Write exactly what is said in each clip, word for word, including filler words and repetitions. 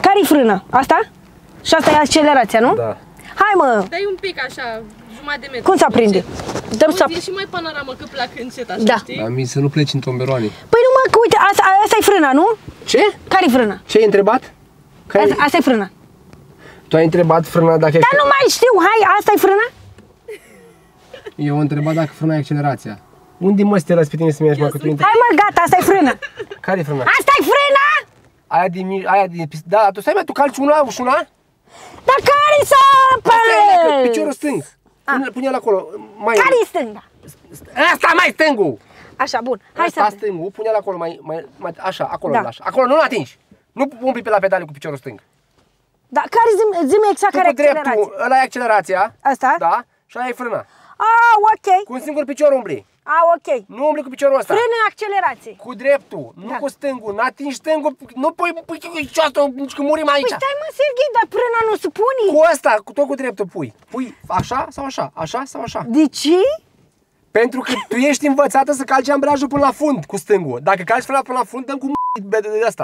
Care-i frâna? Asta? Și asta e accelerația, nu? Da. Hai, mă! Dai un pic așa, jumătate de metru. Cum se aprinde? Dăm să... E și mai panoramă că pleacă încet, așa, Da. știi? La mine să nu pleci în tomberoane. Păi nu, mă, că uite, asta, asta e frâna, nu? Ce? Care-i frâna? Ce ai întrebat? Care Asta, asta e frâna. Tu ai întrebat frâna dacă e... Dar nu mai știu, hai, asta e frâna? Eu am întrebat dacă frâna e accelerația. Unde mă stai pe tine să mergi, mă, că tu intre... Hai, mă, gata, asta e frâna. Care e frâna? Asta e frâna? Aia din... mi- Aia din... Da, tu stai, mă, tu calci una și una? Dar care-i să... Asta e, leacă, piciorul stâng. Pune- Pune-l acolo. Mai... Care-i stânga? Asta mai stângul! Așa, bun, hai Asta să... stângul, pune-l acolo, mai, mai, mai... Așa, acolo, Da. lași. Acolo, nu-l atingi. Nu umpli pe la pedale cu piciorul stâng. Da, care zi, zi exact Tu care e cu dreptul, accelerația? ăla e accelerația. Asta? Da, și ăla e frâna. Ah, ok. Cu un singur picior umbli. Ah, ok. Nu umbli cu piciorul ăsta. Frână accelerație. Cu dreptul, nu Da. cu stângul. N-atingi stângul, nu pui piciorul, nici că murim aici. Păi stai, mă, Serghei, dar frâna nu se pune. Cu ăsta, cu tot cu dreptul pui. Pui așa sau așa, așa sau așa. De ce? Pentru că tu ești învățată să calci ambreiajul până la fund cu stângul. Dacă calci frâna până la fund, dăm cu m***i de ăsta.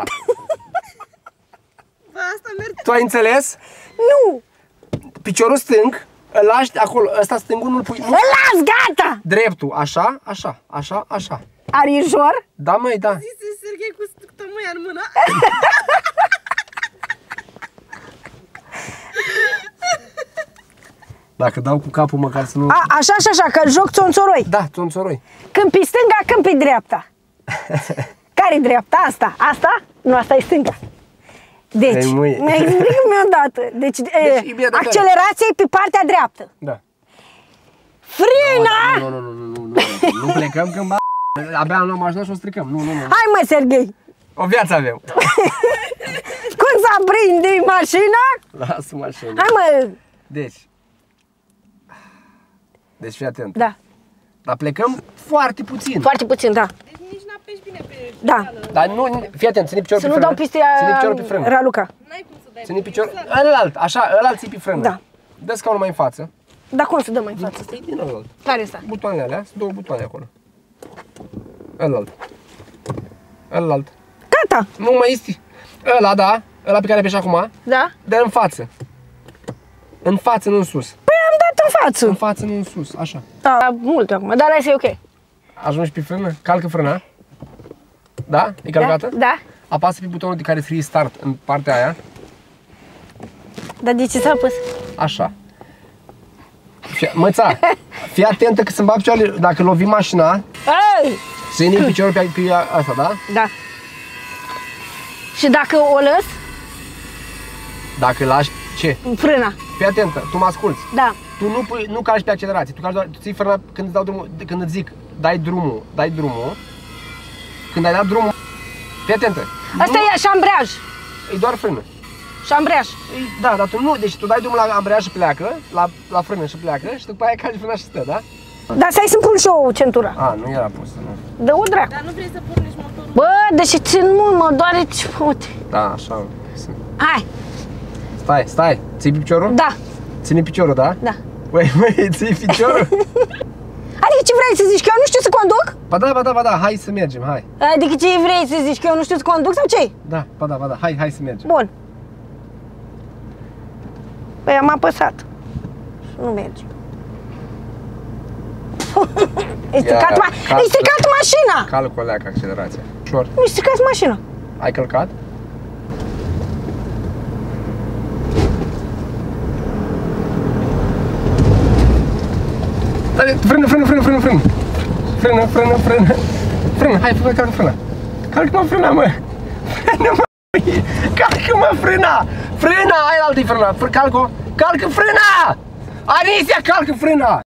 Bă, asta merge. Tu ai înțeles? Nu. Piciorul stâng, îl lași acolo, ăsta stângul nu-l pui. Nu. Îl las, gata. Dreptul, așa, așa, așa, așa. Arijor? Da, măi, da. Zise Serghei cu tămâia în mână. Dacă dau cu capul măcar să nu... A, așa și așa, că joc țonțoroi. Da, țonțoroi. Când pe stânga, când pe dreapta. Care-i dreapta? Asta? Asta? Nu, asta e stânga. Deci, Ei, măi. mi-ai gândit că mi-a dat. Deci, e, e bine de accelerația e pe partea dreaptă. Da. Frâna! Nu, nu, nu, nu, nu, nu, nu plecăm când ba... Abia am luat mașina și o stricăm. Nu, nu, nu. Hai, mă, Serghei. O viață avem. Cum să aprinde mașina? Lasă mașina. Hai, mă. Deci. Deci fii atent. Da, Dar plecăm foarte puțin. foarte puțin, da. Deci nici n-apeși bine pe Da. pedală. Dar nu, fii atent, ține piciorul Să pe nu frână. dau piste Ține piciorul pe frână. Raluca. N-ai cum să dai Ține pe piciorul, exact. ălalt, așa, ălalt ții pe frână. Da. Dă scaunul mai în față. Dar cum să dăm mai în față? Stai din ălalt. Care asta? Butoanele alea, sunt două butoane acolo. Ălalt. Ălalt. Gata. Nu mai este. Ăla, da, ăla pe care apeși acum, Da? dă în față. În față, nu în sus. Păi am dat în față. În față, nu în sus, așa. Da, mult acum, dar asta e ok. Ajungi pe frână, calcă frâna. Da? E calcată? Da? Da. Apasă pe butonul de care scrie start în partea aia. Dar de ce s-a pus? Așa. Fii, măța, fii atentă că să-mi bag picioarele, dacă lovi mașina, Ei! ține piciorul pe, pe asta, da? Da. Și dacă o lăs, Dacă lași, ce? frâna. Fii atentă, tu mă asculți. Da. Tu nu, pui, nu calci pe accelerație, tu, calci doar, tu ții frâna când îți dau drumul, când îți zic, dai drumul, dai drumul. Când ai dat drumul, fii atentă. Asta nu, e șambreaj. e doar frână. Șambreaj. Ei, da, dar tu nu, deci tu dai drumul la ambreiaj și pleacă, la, la frână și pleacă și după aia calci frâna și stă, da? Dar stai să-mi pun și eu centura. A, nu era pusă, nu. Dă-o dracu. Dar nu vrei să pornești motorul? Bă, deși țin mult, mă doare ce... Uite. Da, așa. Hai. Stai, stai, ții piciorul? Da. Ține piciorul, da? Da. Băi, băi, ții piciorul? Adică ce vrei să zici, că eu nu știu să conduc? Ba da, ba da, ba da, hai să mergem, hai. Adică ce vrei să zici, că eu nu știu să conduc sau ce? Da, ba da, ba da, hai, hai să mergem. Bun. Păi am apăsat. Și nu merge. E stricat, ma cal- e stricat mașina! Calcă o leacă accelerația. Ușor. Nu, e stricat mașina. Ai călcat? Frână, frână, frână, frână, frână. Frână, frână, frână. Frână, hai, fă, calcă frâna. Calcă-mă frâna, mă. Frână, mă. Calcă-mă frâna. Frâna, ai altă-i frâna. Calcă-o. Calcă frâna! Anisia, calcă frâna!